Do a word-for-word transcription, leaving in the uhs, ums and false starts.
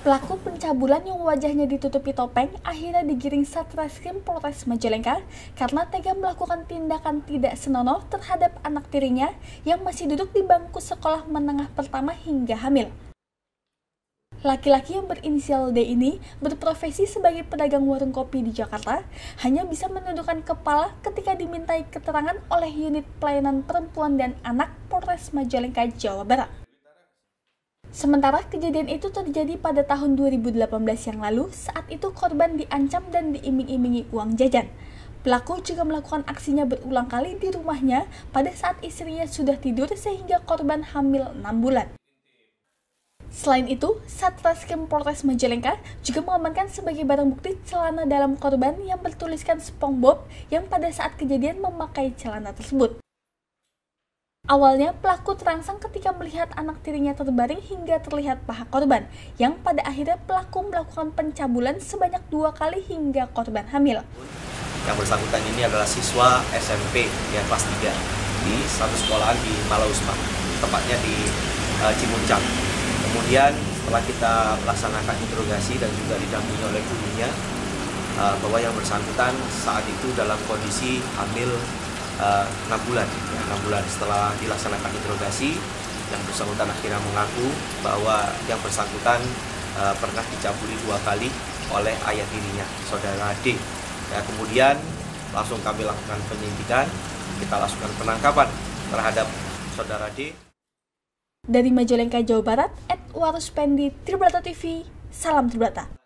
Pelaku pencabulan yang wajahnya ditutupi topeng akhirnya digiring Satreskrim Polres Majalengka karena tega melakukan tindakan tidak senonoh terhadap anak tirinya yang masih duduk di bangku sekolah menengah pertama hingga hamil. Laki-laki yang berinisial D ini berprofesi sebagai pedagang warung kopi di Jakarta, hanya bisa menundukkan kepala ketika dimintai keterangan oleh unit pelayanan perempuan dan anak Polres Majalengka, Jawa Barat. Sementara kejadian itu terjadi pada tahun dua ribu delapan belas yang lalu, saat itu korban diancam dan diiming-imingi uang jajan. Pelaku juga melakukan aksinya berulang kali di rumahnya pada saat istrinya sudah tidur sehingga korban hamil enam bulan. Selain itu, Satreskrim Polres Majalengka juga mengamankan sebagai barang bukti celana dalam korban yang bertuliskan SpongeBob yang pada saat kejadian memakai celana tersebut. Awalnya, pelaku terangsang ketika melihat anak tirinya terbaring hingga terlihat paha korban, yang pada akhirnya pelaku melakukan pencabulan sebanyak dua kali hingga korban hamil. Yang bersangkutan ini adalah siswa S M P yang kelas tiga di satu sekolahan di Malausma, tepatnya di uh, Cimuncang. Kemudian setelah kita melaksanakan interogasi dan juga didampingi oleh gurunya, uh, bahwa yang bersangkutan saat itu dalam kondisi hamil Uh, enam bulan, ya, enam bulan setelah dilaksanakan interogasi, yang bersangkutan akhirnya mengaku bahwa yang bersangkutan uh, pernah dicabuli dua kali oleh ayah tirinya, saudara D. Ya, kemudian langsung kami lakukan penyidikan, kita lakukan penangkapan terhadap saudara D. Dari Majalengka, Jawa Barat, Edward Ruspendi, Tribrata T V, salam Tribrata.